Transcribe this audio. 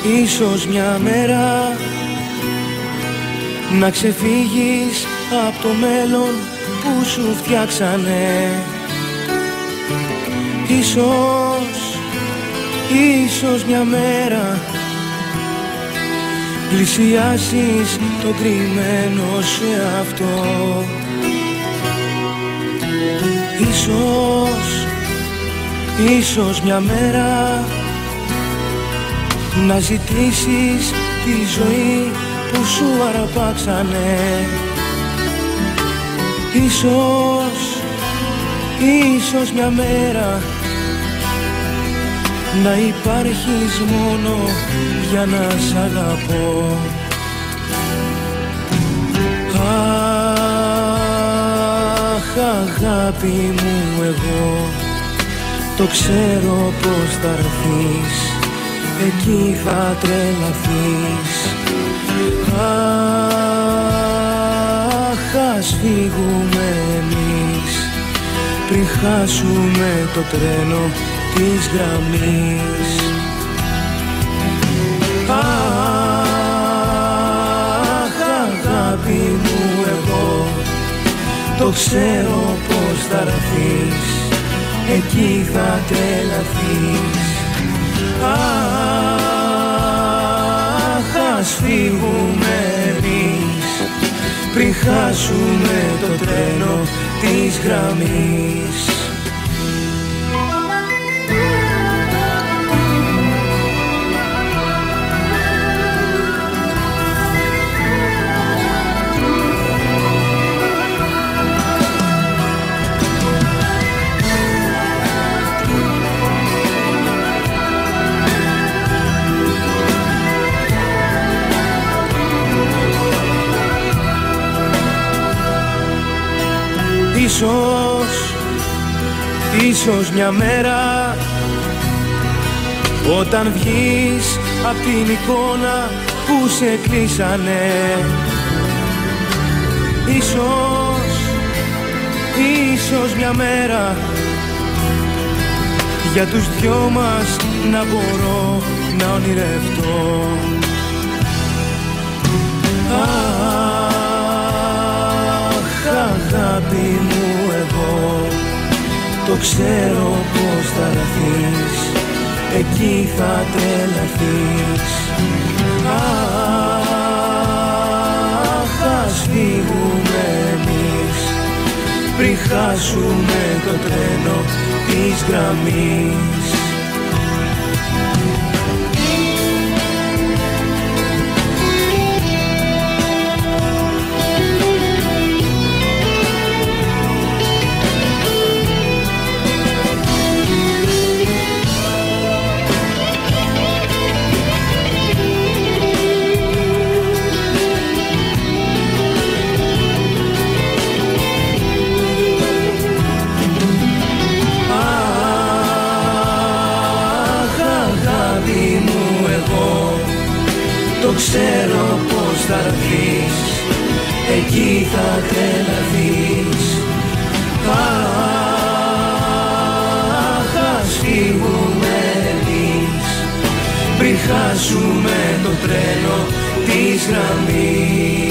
Ίσως μια μέρα να ξεφύγεις από το μέλλον που σου φτιάξανε. Ίσως μια μέρα πλησιάσεις το κρυμμένο σου εαυτό. Ίσως μια μέρα να ζητήσεις τη ζωή που σου αρπάξανε. Ίσως μια μέρα να υπάρχεις μόνο για να σ' αγαπώ. Αχ, αγάπη μου, εγώ το ξέρω πως θα έρθεις, εκεί θα τρελαθείς. Αχ, ας φύγουμε εμείς πριν χάσουμε το τρένο της γραμμής. Αχ, αγάπη μου, εγώ το ξέρω πως θα έρθεις, εκεί θα τρελαθείς. Αχ, ας φύγουμε εμείς πριν χάσουμε το τρένο της γραμμής. Ίσως μια μέρα όταν βγεις απ' την εικόνα που σε κλείσανε. Ίσως μια μέρα για τους δυο μας να μπορώ να ονειρευτώ. Αγάπη μου, εγώ το ξέρω πως θα έρθεις, εκεί θα τρελαθείς. Αχ, ας φύγουμε εμείς πριν χάσουμε το τρένο της γραμμής. Το ξέρω πως θα έρθεις, εκεί θα τρελαθείς. Αχ, ας φύγουμε εμείς πριν χάσουμε το τρένο της γραμμής.